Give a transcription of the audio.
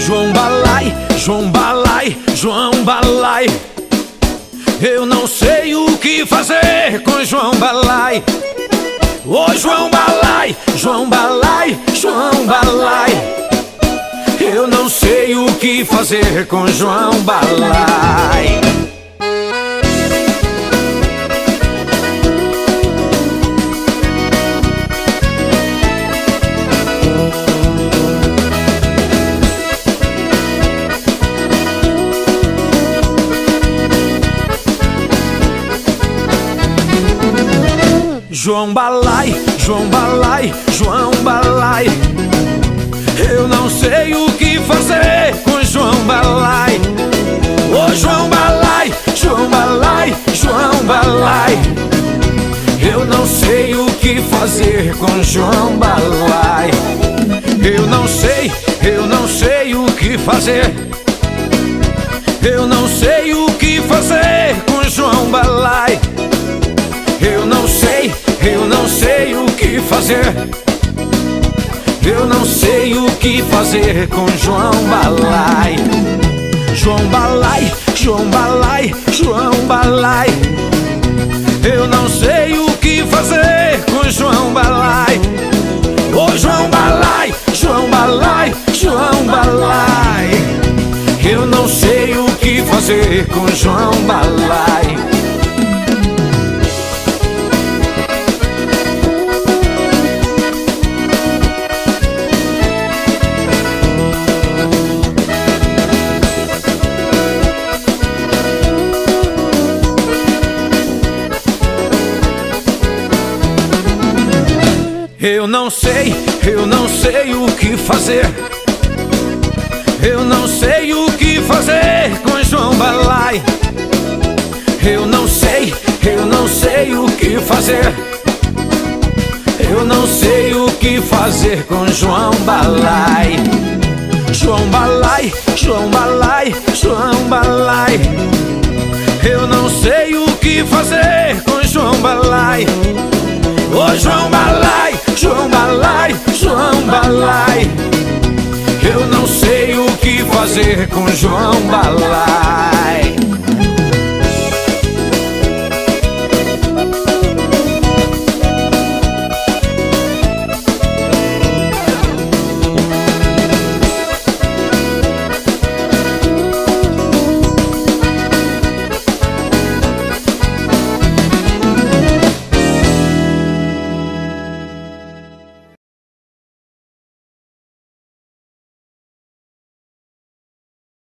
João Balai, João Balai, João Balai. Eu não sei o que fazer com João Balai. Ô João Balai, João Balai, João Balai. Eu não sei o que fazer com João Balai. João Balai, João Balai, João Balai. Eu não sei o que fazer com João Balai. Ô João Balai, João Balai, João Balai. Eu não sei o que fazer com João Balai. Eu não sei o que fazer. Eu não sei o que fazer com João Balai. Eu não sei o que fazer. Eu não sei o que fazer com João Balai. João Balai, João Balai, João Balai. Eu não sei o que fazer com João Balai. Ô João Balai, João Balai, João Balai. Eu não sei o que fazer com João Balai. Eu não sei o que fazer. Eu não sei o que fazer com João Balai. Eu não sei o que fazer. Eu não sei o que fazer com João Balai. João Balai, João Balai, João Balai. Eu não sei o que fazer com João Balai. Ô João Balai, João Balai, João Balai. Eu não sei o que fazer com João Balai.